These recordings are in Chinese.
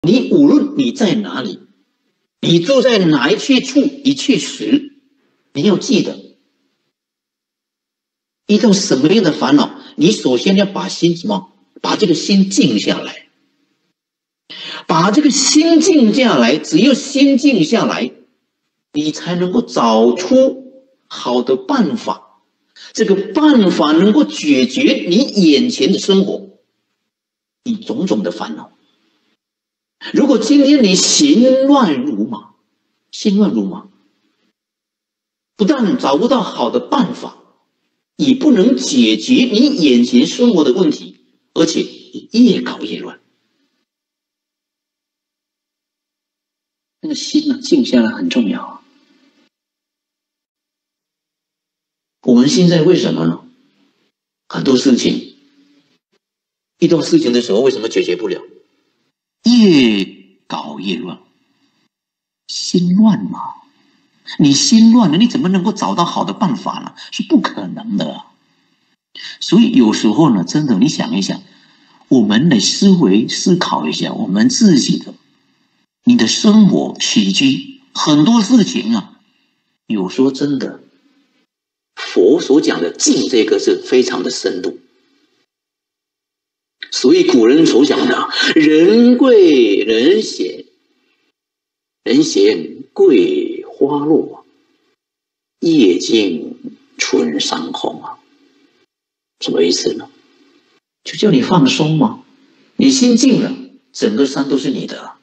你无论你在哪里，你住在哪一去处一去时，你要记得，遇到什么样的烦恼，你首先要把心什么？把这个心静下来，把这个心静下来。只有心静下来，你才能够找出好的办法。这个办法能够解决你眼前的生活，你种种的烦恼。如果今天你心乱如麻，不但找不到好的办法，也不能解决你眼前生活的问题，而且越搞越乱。那个心静下来很重要啊。我们现在为什么呢？很多事情，遇到事情的时候，为什么解决不了？越搞越乱，心乱嘛。你心乱了，你怎么能够找到好的办法呢？是不可能的啊。所以有时候呢，真的你想一想，我们得思考一下我们自己的你的生活起居很多事情啊，有时候真的佛所讲的静这个是非常的深度。所以古人所讲的人贵人闲，人闲桂花落，夜静春山红啊。什么意思呢？就叫你放松嘛。你心静了，整个山都是你的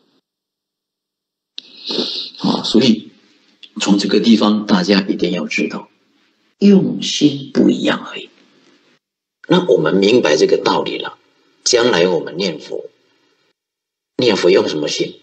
啊。所以从这个地方大家一定要知道，用心不一样而已。那我们明白这个道理了，将来我们念佛用什么心？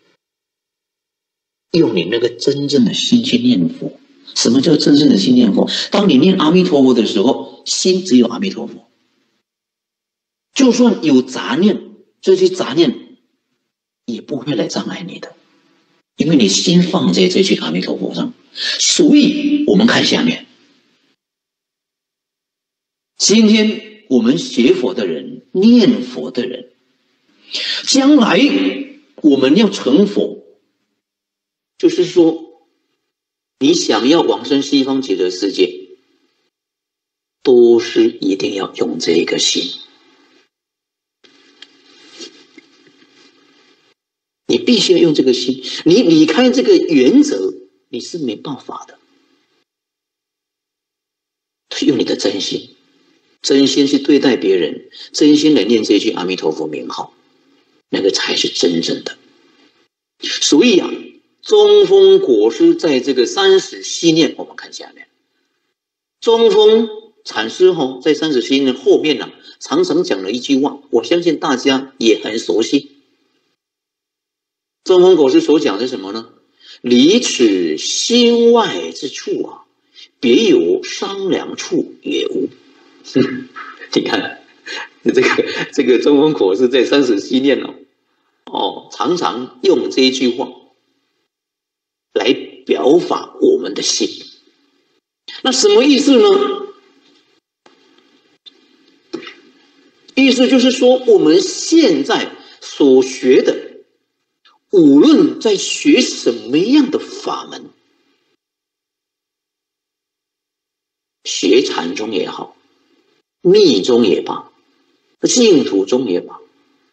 用你那个真正的心去念佛。什么叫真正的心念佛？当你念阿弥陀佛的时候，心只有阿弥陀佛。就算有杂念，这些杂念也不会来障碍你的，因为你心放在这句阿弥陀佛上。所以我们看下面，今天我们学佛的人，念佛的人，将来我们要成佛，就是说你想要往生西方极乐世界，都是一定要用这一个心。你必须要用这个心，你离开这个原则，你是没办法的。用你的真心，真心去对待别人，真心来念这句阿弥陀佛名号，那个才是真正的。所以啊，中峰果师在这个30系念，我们看下面，中峰禅师在30系念后面呢，常常讲了一句话，我相信大家也很熟悉。中峰果师所讲的是什么呢？离此心外之处啊，别有商量处也无。你看这个中峰果师在30系念常常用这一句话来表法我们的心。那什么意思呢？意思就是说，我们现在所学的，无论在学什么样的法门，学禅宗也好，密宗也罢，净土宗也罢，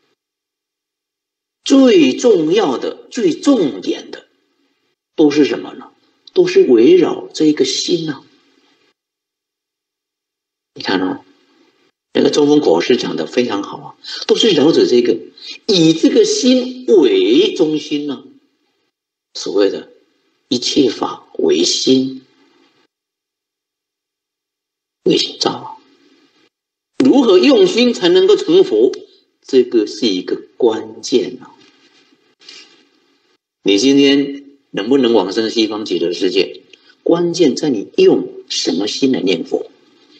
最重要的、最重点的都是什么呢？都是围绕这个心啊。你看那个中峰果师讲的非常好啊，都是绕着这个，以这个心为中心啊。所谓的一切法为心，为心造啊。如何用心才能够成佛？这个是一个关键啊。你今天能不能往生西方极乐世界，关键在你用什么心来念佛。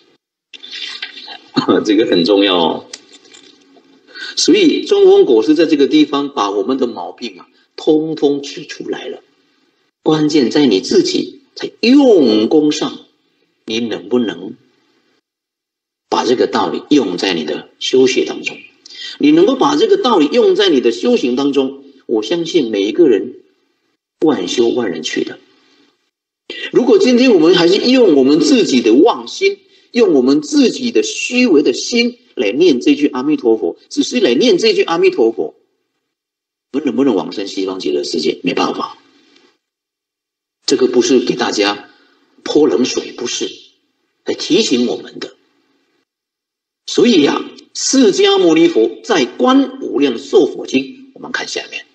这个很重要哦。所以中峰果师在这个地方把我们的毛病通通指出来了。关键在你自己在用功上，你能不能把这个道理用在你的修学当中？ 你能够把这个道理用在你的修行当中，我相信每一个人万修万人去的。如果今天我们还是用我们自己的妄心，用我们自己的虚伪的心来念这句阿弥陀佛，只是来念这句阿弥陀佛，我们能不能往生西方极乐世界？没办法。这个不是给大家泼冷水，不是，来提醒我们的。所以呀，释迦牟尼佛在《观无量寿佛经》，我们看下面。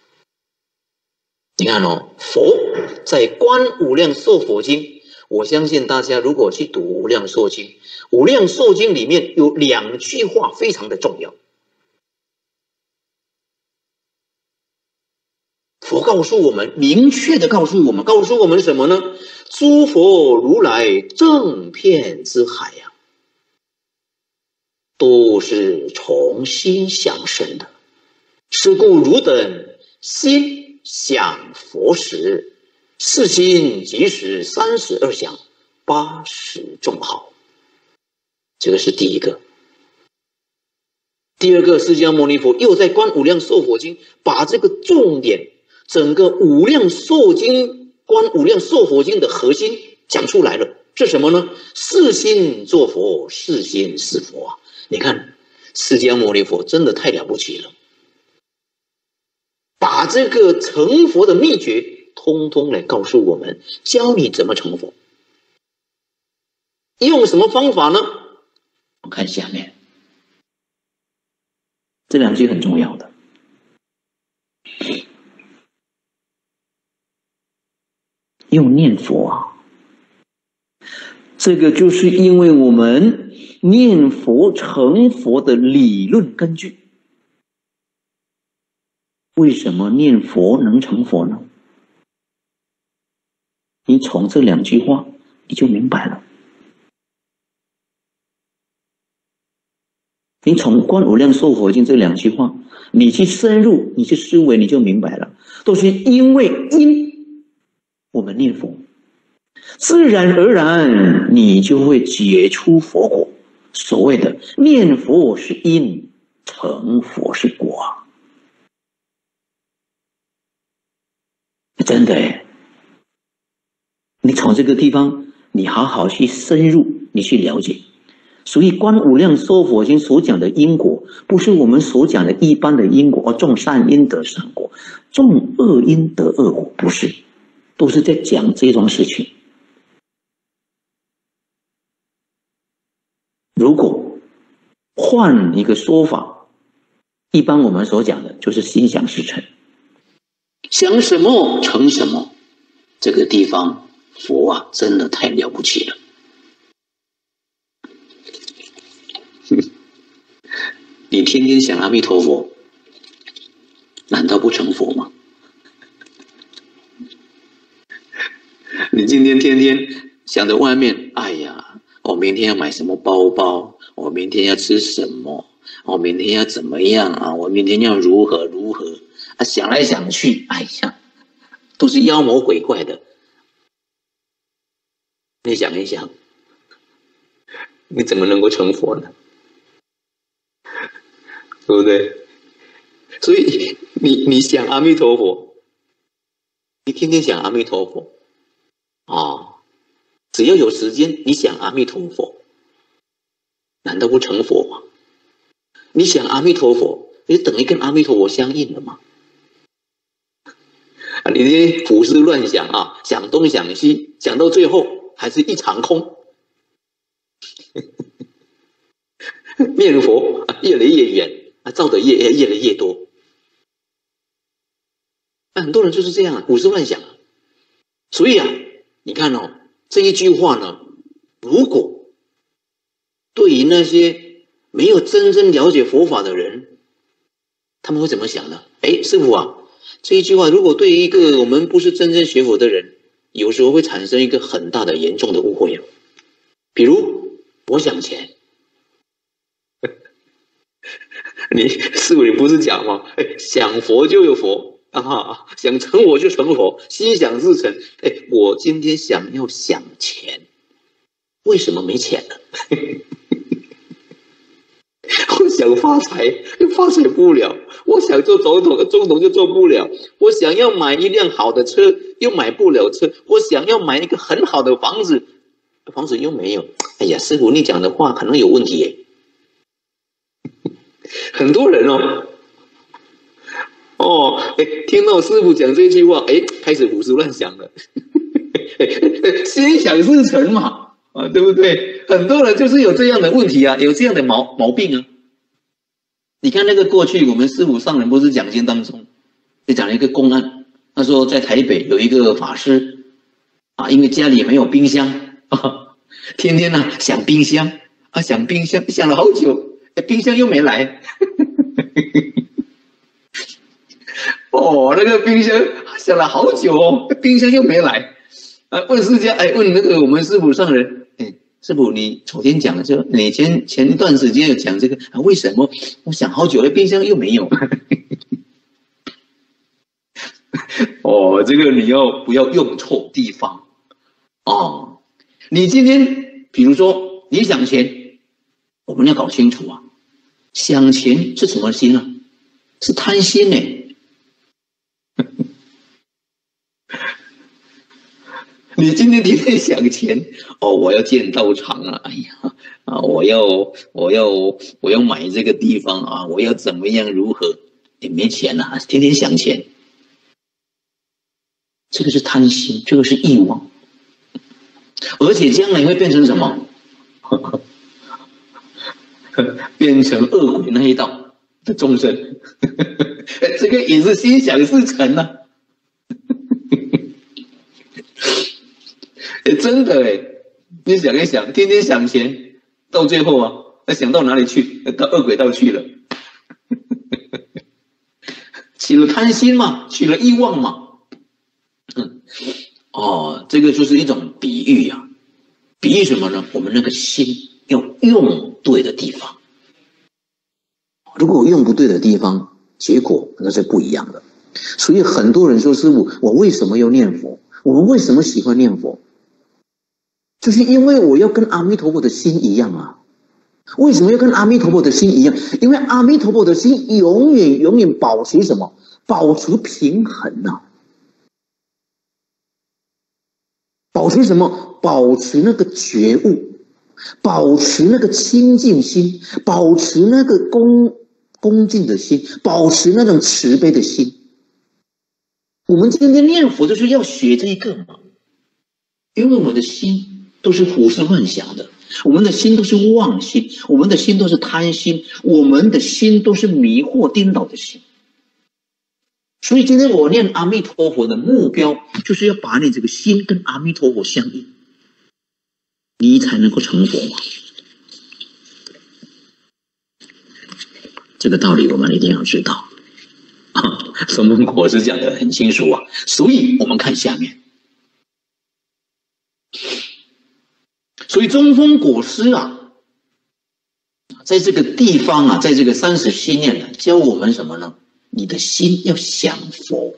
你看哦，佛在《观无量寿佛经》，我相信大家如果去读《无量寿经》，《无量寿经》里面有2句话非常的重要。佛告诉我们，明确的告诉我们什么呢？诸佛如来正遍之海呀，都是从心想生的。是故汝等心想佛时，是心即是32想80众好。这个是第一个。第二个，释迦牟尼佛又在《观无量寿佛经》把这个重点，整个无量寿经、观无量寿佛经的核心讲出来了，是什么呢？是心作佛，是心是佛啊！你看，释迦牟尼佛真的太了不起了，把这个成佛的秘诀通通来告诉我们，教你怎么成佛。用什么方法呢？我看下面这2句很重要的。用念佛啊，这个就是因为我们念佛成佛的理论根据。为什么念佛能成佛呢？你从这2句话你就明白了。你从《观无量寿佛经》这2句话，你去深入，你去思维，你就明白了，都是因为我们念佛，自然而然你就会解出佛果。所谓的念佛是因，成佛是果。真的耶，你从这个地方你好好去深入，你去了解。所以《观无量寿佛经》所讲的因果，不是我们所讲的一般的因果，种善因得善果，种恶因得恶果，不是，都是在讲这桩事情。如果换一个说法，一般我们所讲的就是心想事成，想什么成什么。这个地方佛啊，真的太了不起了。你天天想阿弥陀佛，难道不成佛吗？你今天天天想着外面，哎呀，我明天要买什么包包，我明天要吃什么，我明天要怎么样啊，我明天要如何如何啊，想来想去，哎呀，都是妖魔鬼怪的。你想一想，你怎么能够成佛呢？对不对？所以你想阿弥陀佛，你天天想阿弥陀佛只要有时间你想阿弥陀佛，难道不成佛吗？你想阿弥陀佛，你等于跟阿弥陀佛相应了吗？你这些胡思乱想啊，想东想西，想到最后还是一场空。念佛越来越远，造的业越来越多。很多人就是这样胡思乱想。所以你看这一句话呢，如果对于那些没有真正了解佛法的人，他们会怎么想呢？师父啊，这一句话如果对于一个我们不是真正学佛的人，有时候会产生一个很大的严重的误会。比如我想钱，师父你不是讲吗？想佛就有佛想成佛就成佛，心想事成。我今天想要想钱，为什么没钱呢？ 想发财又发财不了，我想做总统就做不了，我想要买一辆好的车又买不了车，我想要买一个很好的房子又没有。哎呀，师父你讲的话可能有问题耶。很多人听到师父讲这句话，开始胡思乱想了。心想事成嘛，对不对？很多人就是有这样的问题啊，有这样的毛病啊。你看那个过去我们师父上人不是讲经当中就讲了一个公案，他说在台北有一个法师因为家里没有冰箱天天想冰箱想冰箱想了好久，冰箱又没来。那个冰箱想了好久冰箱又没来。问释迦，问那个我们师父上人，师父你昨天讲的就你前一段时间有讲这个为什么我想好久了冰箱又没有？这个你不要用错地方你今天比如说你想钱，我们要搞清楚想钱是什么心啊？是贪心呢。你今天天天想钱我要建道场哎呀我要买这个地方我要怎么样如何，也没钱天天想钱，这个是贪心，这个是欲望，而且将来会变成什么？变成恶鬼那一道的众生。这个也是心想事成真的你想一想，天天想钱，到最后想到哪里去？到恶鬼道去了。起了贪心嘛，起了欲望嘛。这个就是一种比喻比喻什么呢？我们那个心要用对的地方，如果用不对的地方，结果那是不一样的。所以很多人说，师父，我为什么要念佛？我们为什么喜欢念佛？就是因为我要跟阿弥陀佛的心一样为什么要跟阿弥陀佛的心一样？因为阿弥陀佛的心永远保持什么？保持平衡保持什么？保持那个觉悟，保持那个清净心，保持那个恭敬的心，保持那种慈悲的心。我们今天念佛就是要学这一个嘛，因为我们的心都是胡思乱想的，我们的心都是妄心，我们的心都是贪心，我们的心都是迷惑颠倒的心。所以今天我念阿弥陀佛的目标，就是要把你这个心跟阿弥陀佛相应，你才能够成佛嘛。这个道理我们一定要知道中峰国师讲得很清楚所以我们看下面。所以中峰国师在这个地方在这个30心念教我们什么呢？你的心要想佛，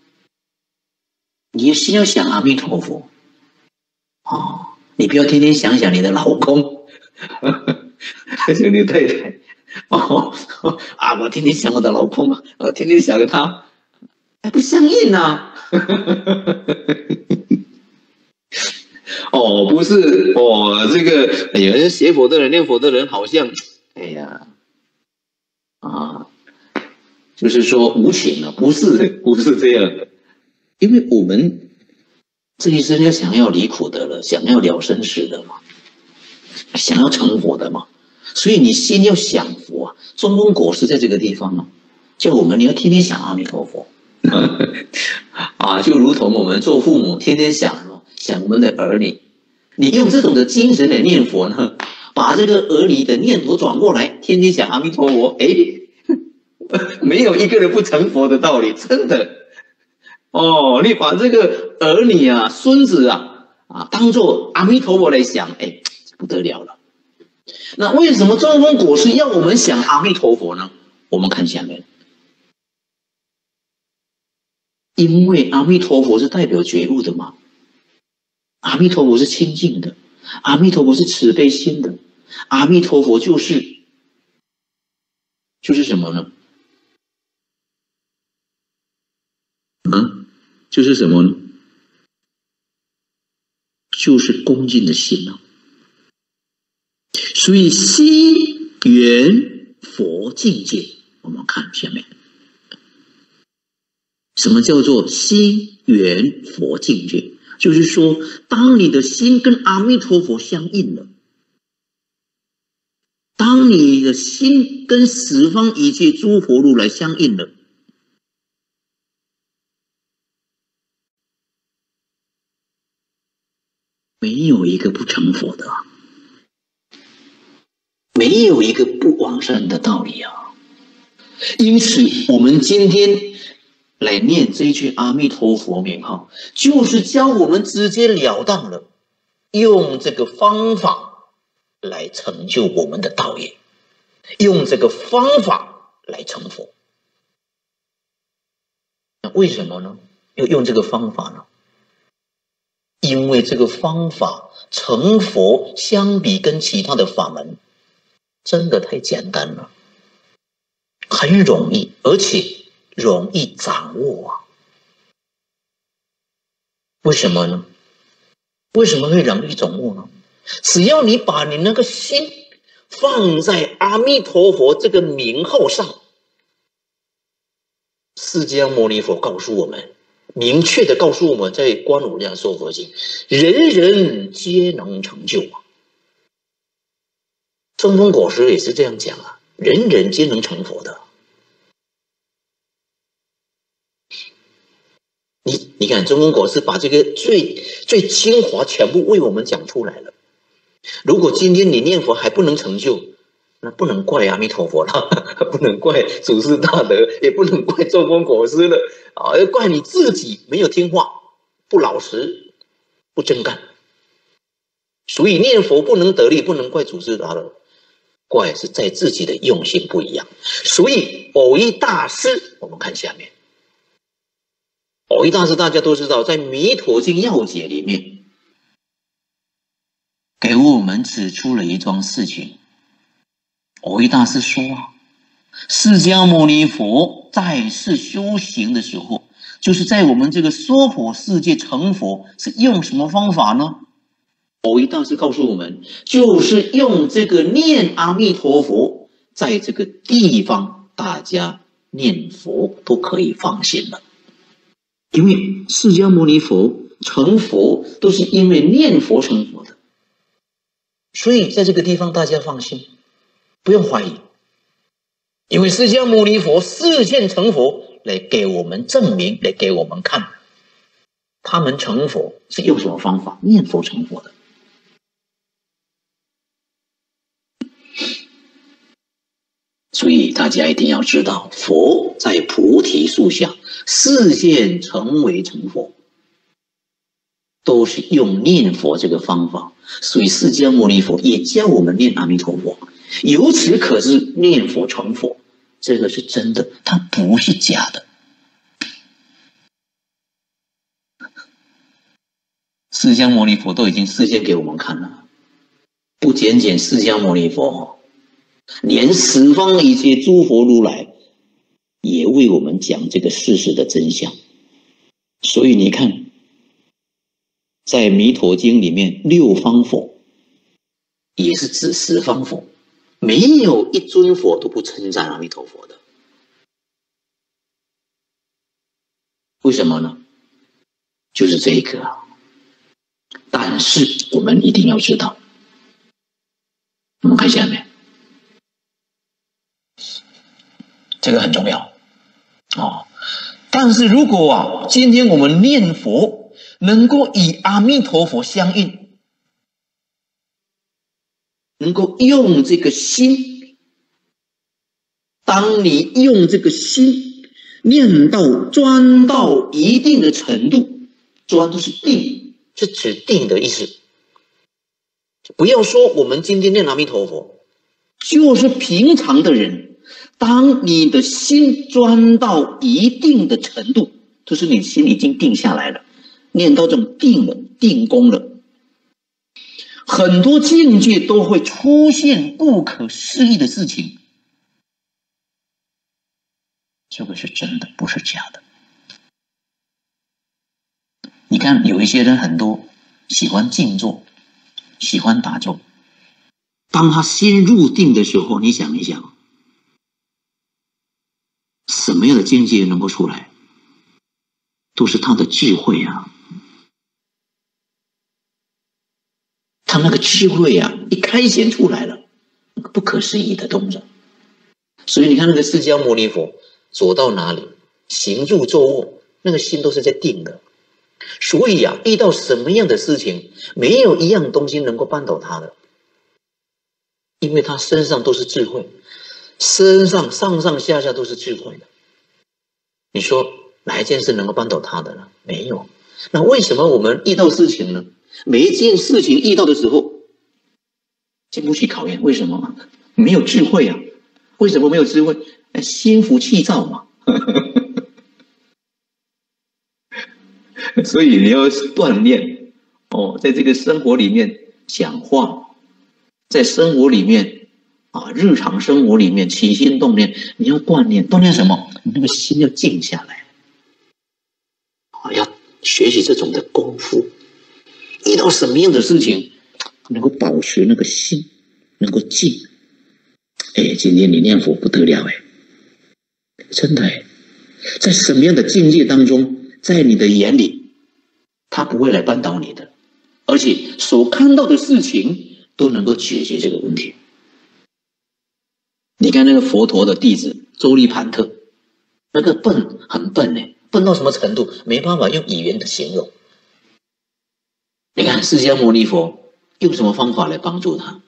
你的心要想阿弥陀佛你不要天天想想你的老公兄弟太太我天天想我的老公我天天想着他，不相应不是这个有人学佛的人念佛的人好像就是说无情不是这样的。因为我们这一生想要离苦得乐，想要了生死的嘛，想要成佛的嘛，所以你心要想佛中峰国师在这个地方叫我们你要天天想阿弥陀佛就如同我们做父母天天想我们的儿女，你用这种的精神来念佛呢，把这个儿女的念头转过来，天天想阿弥陀佛，没有一个人不成佛的道理，真的你把这个儿女孙子当作阿弥陀佛来想，不得了了。那为什么中峰国师要我们想阿弥陀佛呢？我们看下面。因为阿弥陀佛是代表觉悟的嘛，阿弥陀佛是清净的，阿弥陀佛是慈悲心的，阿弥陀佛就是就是什么呢？就是恭敬的心啊。所以心圆佛境界，我们看下面，什么叫做心圆佛境界？就是说，当你的心跟阿弥陀佛相应了，当你的心跟十方一切诸佛如来相应了，没有一个不成佛的，没有一个不往生的道理啊。因此，我们今天来念这一句阿弥陀佛名号，就是教我们直截了当的用这个方法来成就我们的道业，用这个方法来成佛。那为什么呢？要用这个方法呢？因为这个方法成佛相比跟其他的法门真的太简单了，很容易，而且容易掌握啊。为什么呢？为什么会容易掌握呢？只要你把你那个心放在阿弥陀佛这个名号上，释迦牟尼佛告诉我们，明确的告诉我们，在《观无量寿佛经》，人人皆能成就啊。中峰果师也是这样讲啊，人人皆能成佛的。你看，中峰果师把这个最精华全部为我们讲出来了。如果今天你念佛还不能成就，那不能怪阿弥陀佛了，不能怪祖师大德，也不能怪中峰果师了啊，要怪你自己没有听话，不老实，不真干。所以念佛不能得力，不能怪祖师大德，怪是在自己的用心不一样。所以蕅益大师，我们看下面，蕅益大师大家都知道，在《弥陀经要解》里面给我们指出了一桩事情。蕅益大师说啊，释迦牟尼佛在世修行的时候，就是在我们这个娑婆世界成佛，是用什么方法呢？蕅益大师告诉我们，就是用这个念阿弥陀佛，在这个地方大家念佛都可以放心了。因为释迦牟尼佛成佛都是因为念佛成佛的，所以在这个地方大家放心，不用怀疑。因为释迦牟尼佛示现成佛来给我们证明，来给我们看，他们成佛是用什么方法？念佛成佛的。所以大家一定要知道，佛在菩提树下示现成为成佛，都是用念佛这个方法。所以释迦牟尼佛也教我们念阿弥陀佛，由此可知念佛成佛，这个是真的，它不是假的。释迦牟尼佛都已经示现给我们看了，不仅仅释迦牟尼佛，连十方一切诸佛如来也为我们讲这个事实的真相。所以你看，在弥陀经里面，六方佛也是指十方佛，没有一尊佛都不称赞阿弥陀佛的。为什么呢？就是这个啊。但是我们一定要知道，我们看下面，这个很重要哦。但是如果今天我们念佛能够以阿弥陀佛相应，能够用这个心，当你用这个心念到专到一定的程度，专就是定，是指定的意思。不要说我们今天念阿弥陀佛，就是平常的人，当你的心专到一定的程度，就是你心已经定下来了，念到这种定了，定功了，很多境界都会出现不可思议的事情。这个是真的，不是假的。 你看有一些人很多喜欢静坐，喜欢打坐。当他心入定的时候，你想一想，什么样的境界能够出来？都是他的智慧啊！他那个智慧啊，一开显出来了，那个不可思议的动作。所以你看那个释迦牟尼佛走到哪里，行住坐卧，那个心都是在定的。所以啊，遇到什么样的事情，没有一样东西能够绊倒他的，因为他身上都是智慧，身上上上下下都是智慧的。你说哪一件事能够绊倒他的呢？没有。那为什么我们遇到事情呢？每一件事情遇到的时候，经不起考验，为什么？没有智慧啊！为什么没有智慧？心浮气躁嘛。所以你要锻炼在这个生活里面讲话，在生活里面日常生活里面起心动念，你要锻炼什么？你那个心要静下来，要学习这种的功夫。遇到什么样的事情，能够保持那个心能够静。今天你念佛不得了真的在什么样的境界当中，在你的眼里，他不会来扳倒你的，而且所看到的事情都能够解决这个问题。你看那个佛陀的弟子周利盘特，那个笨很笨笨到什么程度，没办法用语言的形容。你看释迦牟尼佛用什么方法来帮助他？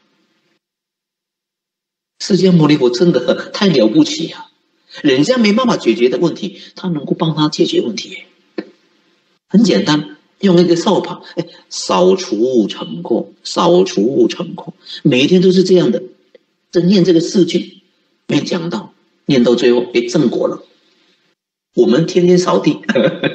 释迦牟尼佛真的太了不起啊！人家没办法解决的问题，他能够帮他解决问题很简单，用一个扫把烧除成空，烧除成空，每一天都是这样的，念这个4句，没讲到，念到最后正果了。我们天天扫地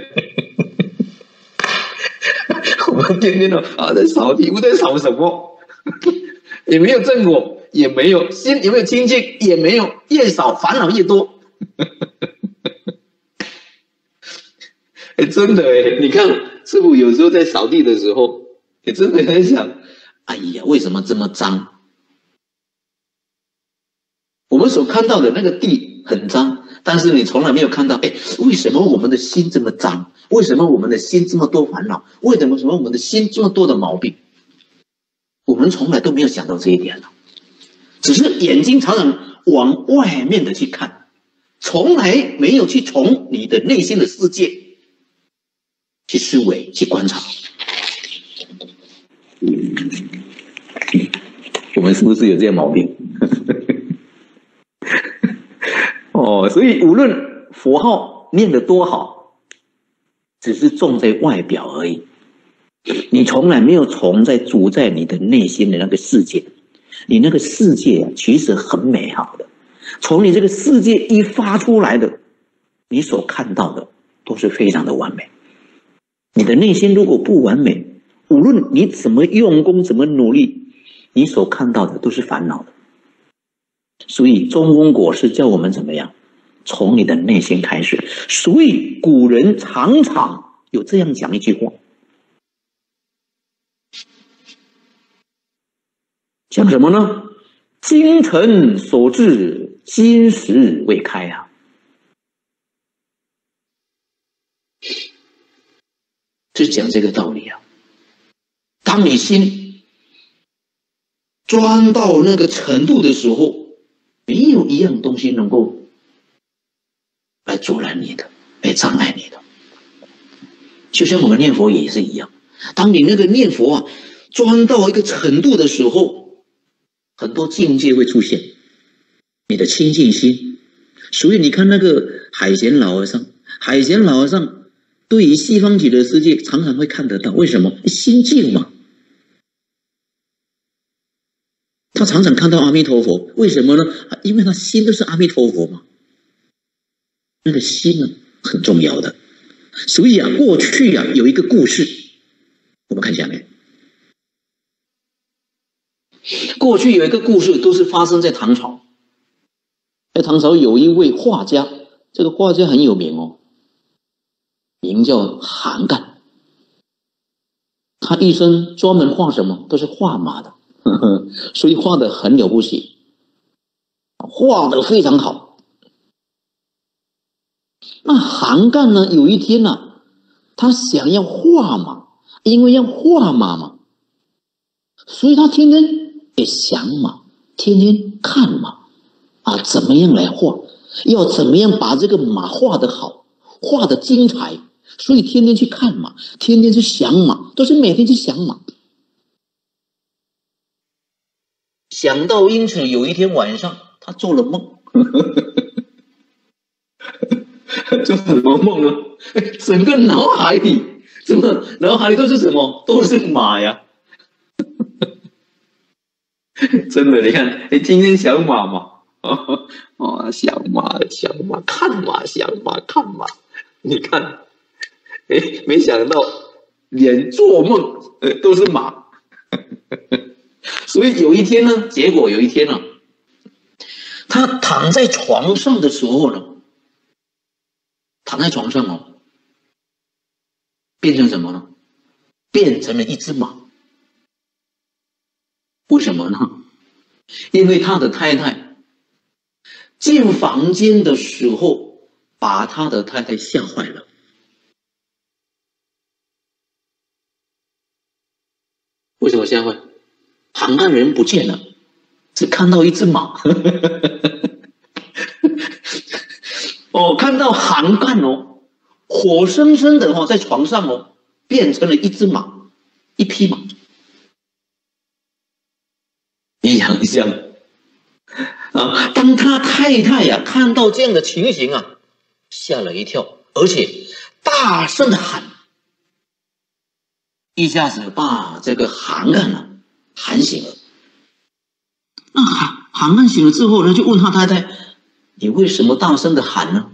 我们天天在扫地，不在扫什么也没有正果，也没有心，也没有清净，也没有，越少烦恼越多真的你看师父有时候在扫地的时候，也真的在想，哎呀，为什么这么脏？我们所看到的那个地很脏，但是你从来没有看到，为什么我们的心这么脏？为什么我们的心这么多烦恼？为什么我们的心这么多的毛病？我们从来都没有想到这一点了，只是眼睛常常往外面的去看，从来没有去从你的内心的世界去思维、去观察。我们是不是有这些毛病？所以无论佛号念得多好，只是重在外表而已。你从来没有从主在你的内心的那个世界，你那个世界其实很美好的。从你这个世界一发出来的，你所看到的都是非常的完美。你的内心如果不完美，无论你怎么用功，怎么努力，你所看到的都是烦恼的。所以中庸果是叫我们怎么样？从你的内心开始。所以古人常常有这样讲一句话，讲什么呢？精诚所至，金石为开啊！就讲这个道理啊。当你心钻到那个程度的时候，没有一样东西能够来阻拦你的，来障碍你的。就像我们念佛也是一样，当你那个念佛钻到一个程度的时候，很多境界会出现，你的清净心。所以你看那个海贤老和尚，海贤老和尚对于西方极乐世界常常会看得到，为什么？心静嘛。他常常看到阿弥陀佛，为什么呢？因为他心都是阿弥陀佛嘛。那个心呢，很重要的。所以过去有一个故事，我们看下面。过去有一个故事，都是发生在唐朝。在唐朝有一位画家，这个画家很有名名叫韩干。 他一生专门画什么？都是画马的，所以画得很了不起，画得非常好。那韩干呢，有一天呢，他想要画马，因为要画马嘛，所以他天天也想马，天天看马啊，怎么样来画，要怎么样把这个马画得好，画得精彩，所以天天去看马，天天去想马，都是每天去想马。想到因此有一天晚上，他做了梦，做什么梦呢？整个脑海里，脑海里都是什么？都是马呀！真的，你看，今天想马嘛，想马，看马，想马，看马，你看，没想到连做梦都是马。所以有一天呢，结果有一天呢，他躺在床上的时候呢，躺在床上哦，变成什么呢？变成了一只马。为什么呢？因为他的太太进房间的时候，把他的太太吓坏了。为什么吓坏？韩干人不见了，只看到一只马。看到韩干哦，活生生的在床上哦，变成了一只马，一匹马。你想一想啊，当他太太呀看到这样的情形啊，吓了一跳，而且大声的喊，一下子把这个韩干啊喊醒了。那韩干醒了之后呢，就问他太太：“你为什么大声的喊呢？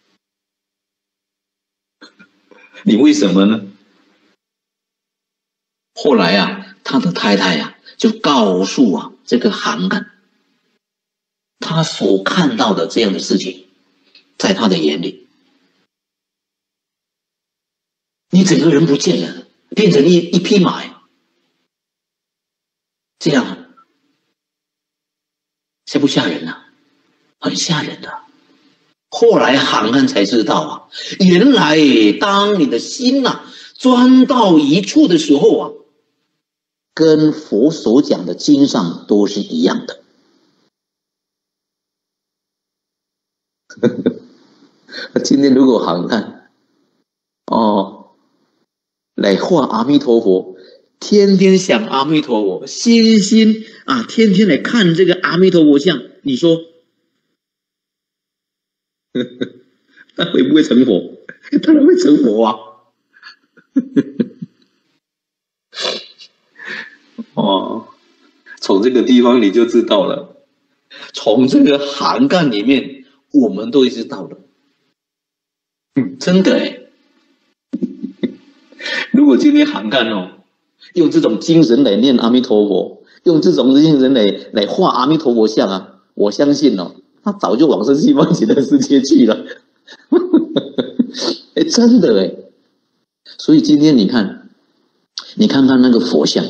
你为什么呢？”后来啊，他的太太啊就告诉这个韩干，他所看到的这样的事情，在他的眼里，你整个人不见了，变成一匹马，这样吓不吓人啊？很吓人的。后来韩干才知道啊，原来当你的心钻到一处的时候啊，跟佛所讲的经上都是一样的。今天如果韩干来画阿弥陀佛，天天想阿弥陀佛，心天天来看这个阿弥陀佛像，你说他会不会成佛？当然会成佛啊！从这个地方你就知道了，从这个韩干里面，我们都知道了。真的如果今天韩干用这种精神来念阿弥陀佛，用这种精神来画阿弥陀佛像啊，我相信他早就往生西方极乐世界去了。真的所以今天你看看那个佛像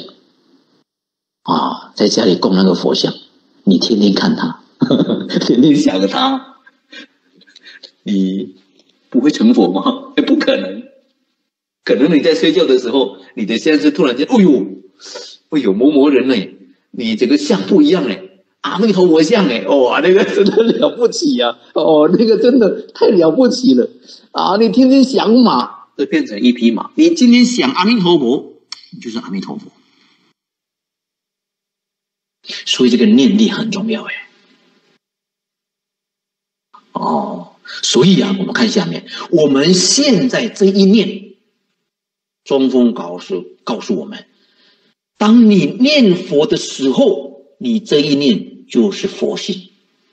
在家里供那个佛像，你天天看他，天天想着他，你不会成佛吗？不可能。可能你在睡觉的时候，你的先生突然间，哎呦，某某人你这个像不一样阿弥陀佛像哇，那个真的了不起啊！那个真的太了不起了啊！你天天想马，就变成一匹马；你今天想阿弥陀佛，你就是阿弥陀佛。所以这个念力很重要所以我们看下面，我们现在这一念，中峰老师告诉我们，当你念佛的时候，你这一念就是佛性。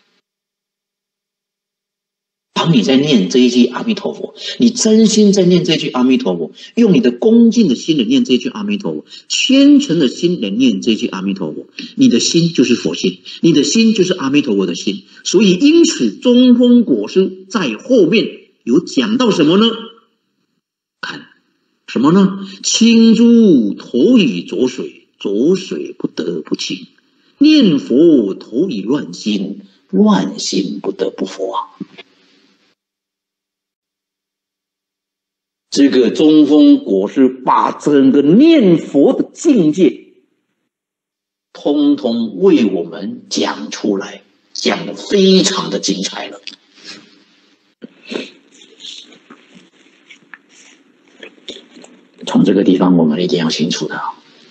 当你在念这一句阿弥陀佛，你真心在念这句阿弥陀佛，用你的恭敬的心来念这句阿弥陀佛，虔诚的心来念这句阿弥陀佛，你的心就是佛心，你的心就是阿弥陀佛的心。所以因此中峰果师在后面有讲到什么呢？看什么呢？清珠投以浊水，浊水不得不清；念佛投以乱心，乱心不得不佛啊。这个中峰国师把整个念佛的境界通通为我们讲出来，讲得非常的精彩了。从这个地方我们一定要清楚的，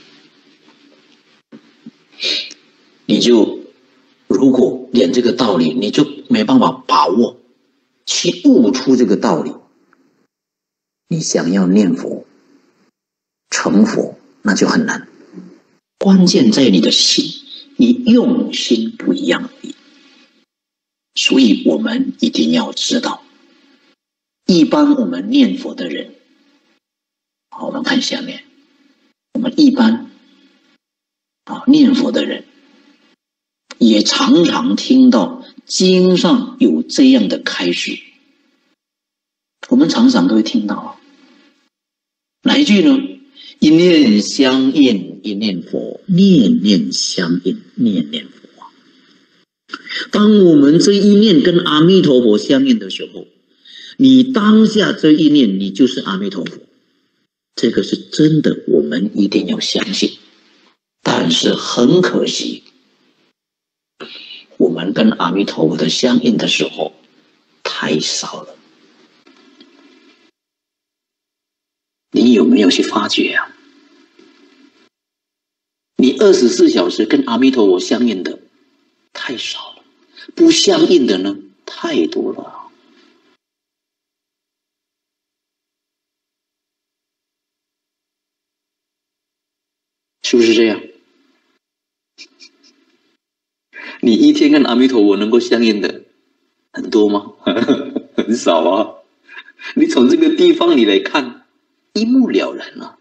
你就如果连这个道理你就没办法把握去悟出这个道理，你想要念佛成佛那就很难。关键在你的心，你用心不一样而已。所以我们一定要知道，一般我们念佛的人，好，我们看下面，我们一般念佛的人也常常听到经上有这样的开示，我们常常都会听到哪一句呢？一念相应一念佛，念念相应念念佛。当我们这一念跟阿弥陀佛相应的时候，你当下这一念你就是阿弥陀佛，这个是真的，我们一定要相信。但是很可惜，我们跟阿弥陀佛的相应的时候太少了。你有没有去发觉啊？你24小时跟阿弥陀佛相应的太少了，不相应的呢太多了。是不是这样？你一天跟阿弥陀佛能够相应的很多吗？很少啊。你从这个地方你来看，一目了然了。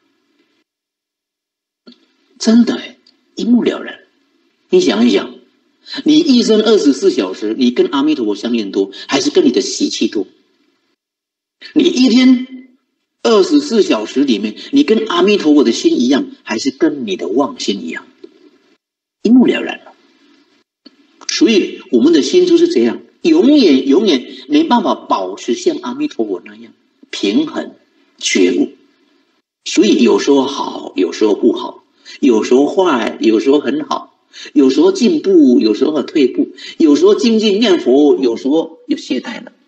真的一目了然。你想一想，你一生24小时，你跟阿弥陀佛相应多，还是跟你的习气多？你一天24小时里面，你跟阿弥陀佛的心一样，还是跟你的妄心一样？一目了然了。所以我们的心就是这样，永远没办法保持像阿弥陀佛那样平衡觉悟。所以有时候好，有时候不好，有时候坏，有时候很好，有时候进步，有时候退步，有时候精进念佛，有时候又懈怠了。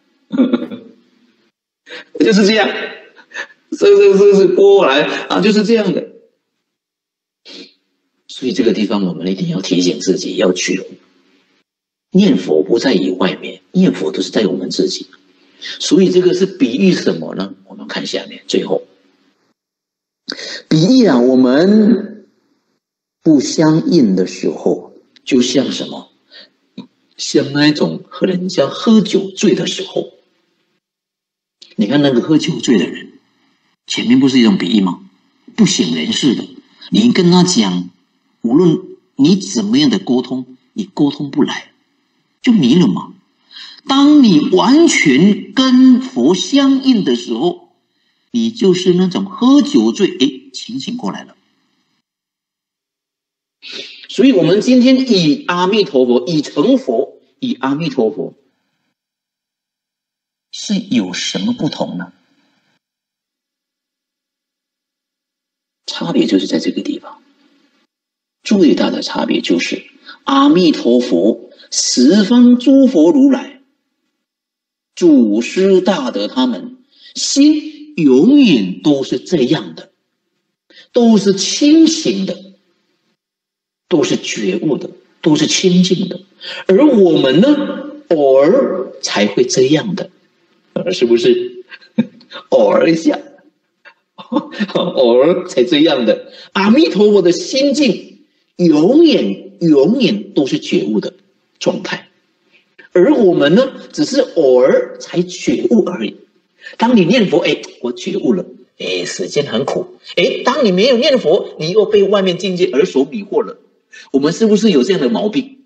就是这样，是过来啊，就是这样的。所以这个地方我们一定要提醒自己要觉悟，念佛不在于外面，念佛都是在我们自己。所以这个是比喻什么呢？我们看下面最后比喻啊，我们不相应的时候，就像什么？像那种和人家喝酒醉的时候。你看那个喝酒醉的人，前面不是一种比喻吗？不省人事的，你跟他讲，无论你怎么样的沟通，你沟通不来，就迷了嘛。当你完全跟佛相应的时候，你就是那种喝酒醉，清醒过来了。所以我们今天以阿弥陀佛，以成佛，以阿弥陀佛，是有什么不同呢？差别就是在这个地方，最大的差别就是阿弥陀佛十方诸佛如来祖师大德他们心永远都是这样的，都是清醒的，都是觉悟的，都是清净的。而我们呢，偶尔才会这样的，是不是？偶尔一下，偶尔才这样的。阿弥陀佛的心境永远都是觉悟的状态，而我们呢，只是偶尔才觉悟而已。当你念佛，我觉悟了，时间很苦，当你没有念佛，你又被外面境界而所迷惑了。我们是不是有这样的毛病？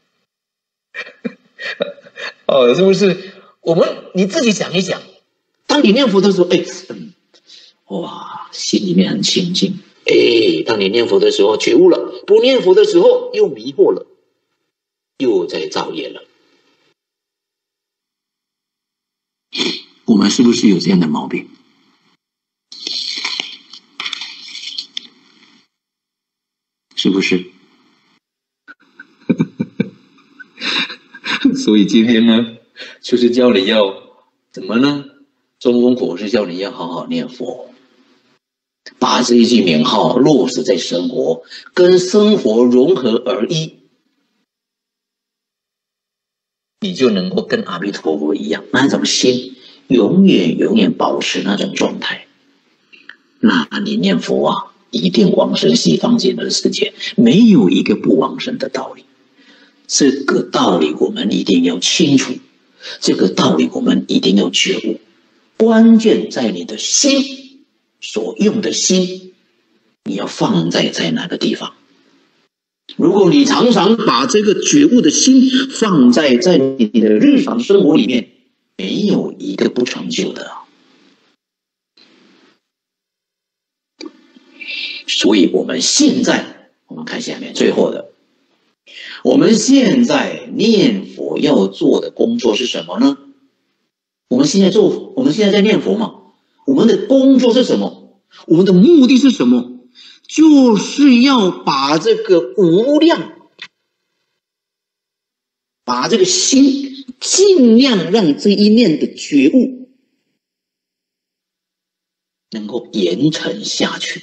是不是？你自己想一想，当当你念佛的时候，哇，心里面很清净。当你念佛的时候觉悟了，不念佛的时候又迷惑了，又在造业了。我们是不是有这样的毛病？是不是？所以今天呢，就是教你要怎么呢？中峰国是教你要好好念佛，把这一句名号落实在生活，跟生活融合而一，你就能够跟阿弥陀佛一样，那种心永远保持那种状态。那你念佛啊，一定往生西方极乐世界，没有一个不往生的道理。这个道理我们一定要清楚，这个道理我们一定要觉悟。关键在你的心，所用的心，你要放在哪个地方。如果你常常把这个觉悟的心放在你的日常生活里面，没有一个不成就的。所以我们现在，我们看下面最后的，我们现在念佛要做的工作是什么呢？我们现在在念佛嘛，我们的工作是什么？我们的目的是什么？就是要把这个无量，把这个心尽量让这一念的觉悟能够延承下去。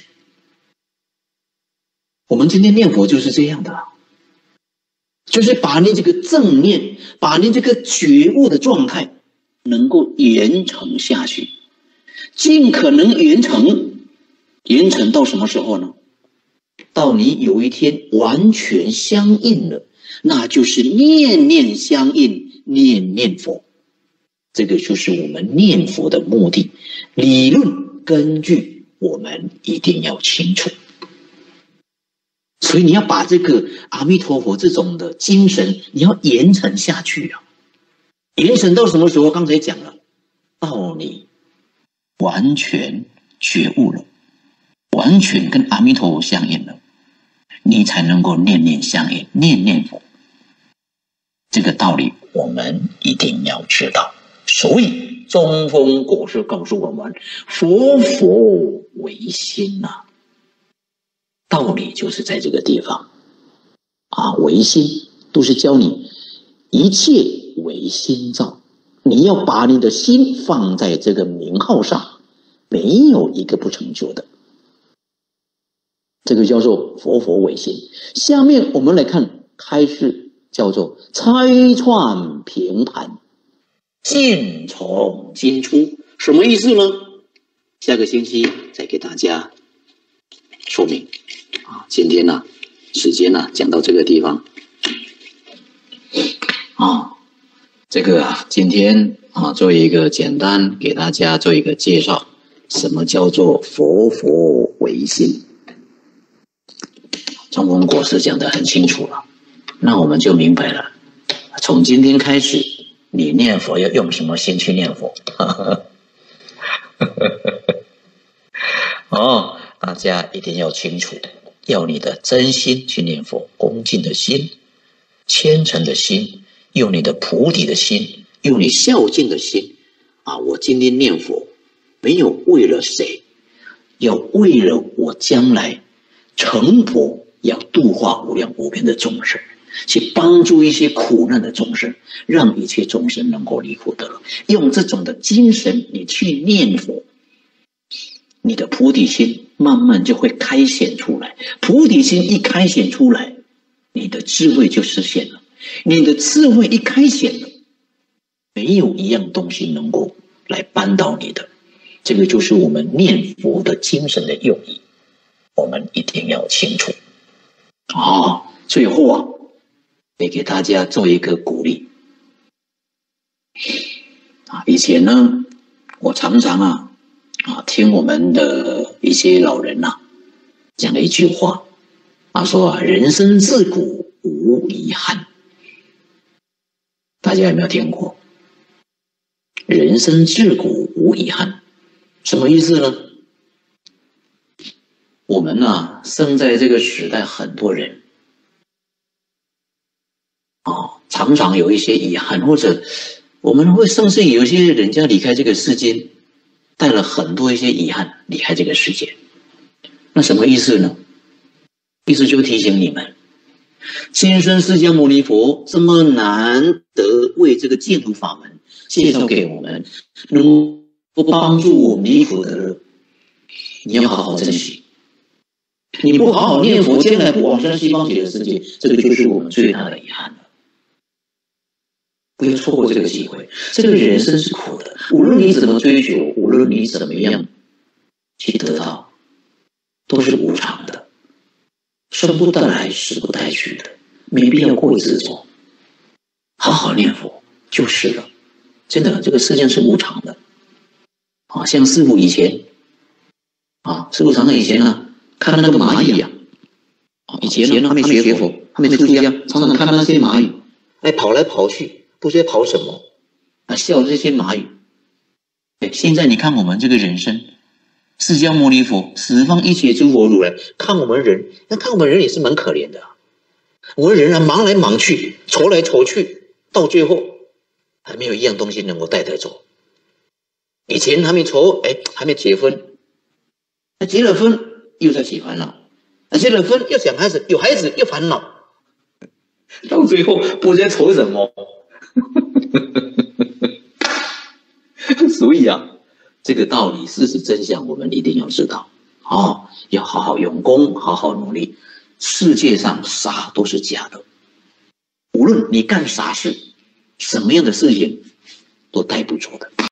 我们今天念佛就是这样的，就是把你这个正念，把你这个觉悟的状态能够延承下去，尽可能延承到什么时候呢？到你有一天完全相应了，那就是念念相应，念念佛。这个就是我们念佛的目的，理论根据我们一定要清楚。所以你要把这个阿弥陀佛这种的精神，你要延承下去啊！延承到什么时候？刚才讲了，到你完全觉悟了，完全跟阿弥陀佛相应了，你才能够念念相应，念念佛。这个道理我们一定要知道。所以中峰果是告诉我们，佛为心啊。道理就是在这个地方啊，唯心都是教你一切唯心造，你要把你的心放在这个名号上，没有一个不成就的。这个叫做佛为心。下面我们来看开示，叫做拆穿平盘，尽从今出。什么意思呢？下个星期再给大家说明。今天呢，时间呢讲到这个地方这个今天做一个简单给大家做一个介绍，什么叫做佛为心。中峰果师讲得很清楚了，那我们就明白了。从今天开始，你念佛要用什么心去念佛？大家一定要清楚。要你的真心去念佛，恭敬的心，虔诚的心，用你的菩提的心，用你孝敬的心我今天念佛没有为了谁，要为了我将来成佛，要度化无量无边的众生，去帮助一些苦难的众生，让一切众生能够离苦得乐。用这种的精神你去念佛，你的菩提心慢慢就会开显出来。菩提心一开显出来，你的智慧就实现了。你的智慧一开显了，没有一样东西能够来扳倒你的。这个就是我们念佛的精神的用意，我们一定要清楚。最后也给大家做一个鼓励。以前呢，我常常听我们的一些老人讲了一句话，说人生自古无遗憾。大家有没有听过？人生自古无无遗憾。什么意思呢？我们呢，生在这个时代，很多人常常有一些遗憾，或者我们会甚至有一些人家离开这个世间，带了很多一些遗憾离开这个世界。那什么意思呢？意思就提醒你们，先生释迦牟尼佛这么难得为这个净土法门介绍给我们，能够帮助我们离苦得乐，你要好好珍惜。你不好好念佛，将来不往生西方极乐世界，这个就是我们最大的遗憾了。不要错过这个机会，这个人生是苦的，无论你怎么追求，无论你怎么样去得到，都是无常的，生不带来，死不带去的，没必要过于执着。好好念佛就是了，真的，这个世界是无常的。像师父以前师父常常以前呢，看到那个蚂蚁以前呢还没学佛，还没出家，常常看到那些蚂蚁，跑来跑去。不知道跑什么笑这些蚂蚁。现在你看我们这个人生，释迦牟尼佛十方一切诸佛如来看我们人，那看我们人也是蛮可怜的。我们人忙来忙去，愁来愁去，到最后还没有一样东西能够带走。以前还没愁，还没结婚，结了婚又在起烦恼，结了婚又想孩子，有孩子又烦恼，到最后不知道愁什么。所以这个道理事实真相我们一定要知道。要好好用功，好好努力。世界上啥都是假的，无论你干啥事，什么样的事情都带不走的。